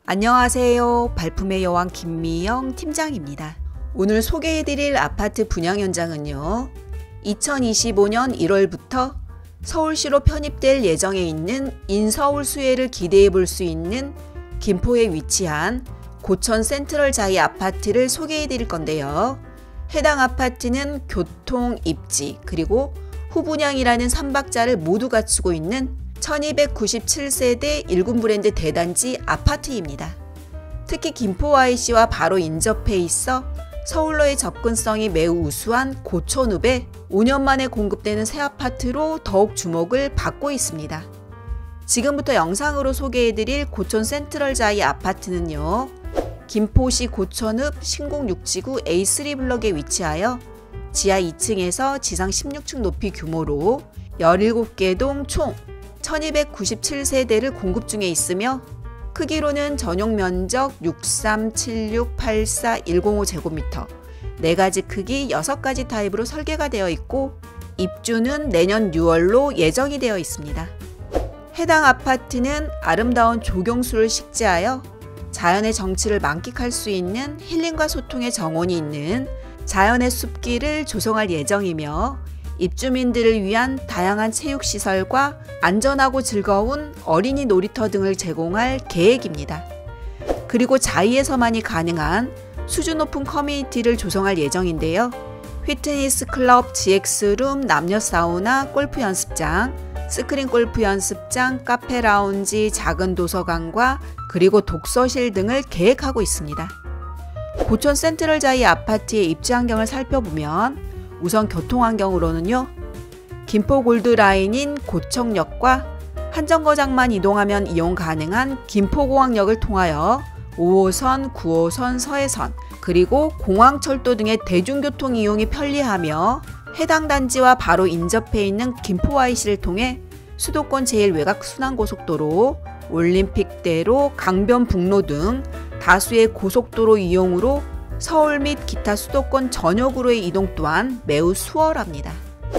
안녕하세요. 발품의 여왕 김미영 팀장입니다. 오늘 소개해드릴 아파트 분양 현장은요. 2025년 1월부터 서울시로 편입될 예정에 있는 인서울 수혜를 기대해 볼 수 있는 김포에 위치한 고천 센트럴 자이 아파트를 소개해 드릴 건데요. 해당 아파트는 교통, 입지, 그리고 후분양이라는 3박자를 모두 갖추고 있는 1297세대 1군 브랜드 대단지 아파트입니다. 특히 김포 IC와 바로 인접해 있어 서울로의 접근성이 매우 우수한 고천읍에 5년 만에 공급되는 새 아파트로 더욱 주목을 받고 있습니다. 지금부터 영상으로 소개해드릴 고천 센트럴 자이 아파트는요. 김포시 고천읍 신곡 6지구 A3 블럭에 위치하여 지하 2층에서 지상 16층 높이 규모로 17개 동 총 1297세대를 공급 중에 있으며 크기로는 전용 면적 637684-105제곱미터 4가지 크기 6가지 타입으로 설계가 되어 있고 입주는 내년 6월로 예정이 되어 있습니다. 해당 아파트는 아름다운 조경수를 식재하여 자연의 정취를 만끽할 수 있는 힐링과 소통의 정원이 있는 자연의 숲길을 조성할 예정이며 입주민들을 위한 다양한 체육시설과 안전하고 즐거운 어린이 놀이터 등을 제공할 계획입니다. 그리고 자이에서만이 가능한 수준 높은 커뮤니티를 조성할 예정인데요. 피트니스 클럽, GX룸, 남녀 사우나, 골프 연습장, 스크린 골프 연습장, 카페 라운지, 작은 도서관과 그리고 독서실 등을 계획하고 있습니다. 고천 센트럴 자이 아파트의 입지 환경을 살펴보면 우선 교통환경으로는요. 김포 골드라인인 고청역과 한정거장만 이동하면 이용 가능한 김포공항역을 통하여 5호선, 9호선, 서해선 그리고 공항철도 등의 대중교통 이용이 편리하며 해당 단지와 바로 인접해 있는 김포 IC를 통해 수도권 제1외곽 순환고속도로, 올림픽대로, 강변북로 등 다수의 고속도로 이용으로 서울 및 기타 수도권 전역으로의 이동 또한 매우 수월합니다.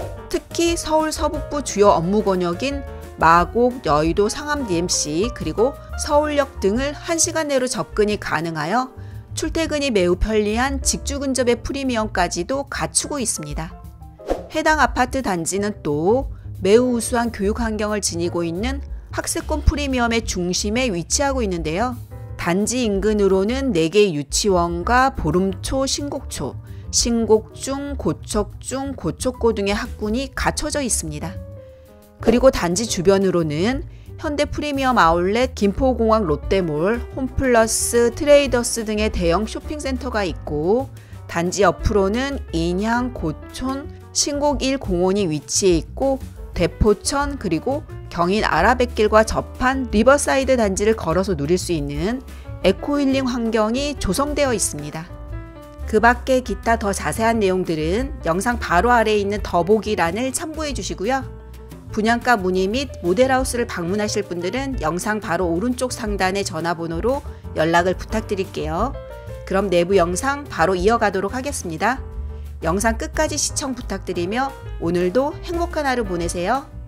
특히 서울 서북부 주요 업무 권역인 마곡, 여의도, 상암 DMC 그리고 서울역 등을 1시간 내로 접근이 가능하여 출퇴근이 매우 편리한 직주 근접의 프리미엄까지도 갖추고 있습니다. 해당 아파트 단지는 또 매우 우수한 교육 환경을 지니고 있는 학습권 프리미엄의 중심에 위치하고 있는데요. 단지 인근으로는 4개의 유치원과 보름초, 신곡초, 신곡중, 고척중, 고척고 등의 학군이 갖춰져 있습니다. 그리고 단지 주변으로는 현대 프리미엄 아울렛, 김포공항 롯데몰, 홈플러스, 트레이더스 등의 대형 쇼핑센터가 있고 단지 옆으로는 인향, 고촌, 신곡 1 공원이 위치해 있고 대포천 그리고 경인 아라뱃길과 접한 리버사이드 단지를 걸어서 누릴 수 있는 에코힐링 환경이 조성되어 있습니다. 그 밖에 기타 더 자세한 내용들은 영상 바로 아래에 있는 더보기란을 참고해 주시고요. 분양가 문의 및 모델하우스를 방문하실 분들은 영상 바로 오른쪽 상단의 전화번호로 연락을 부탁드릴게요. 그럼 내부 영상 바로 이어가도록 하겠습니다. 영상 끝까지 시청 부탁드리며 오늘도 행복한 하루 보내세요.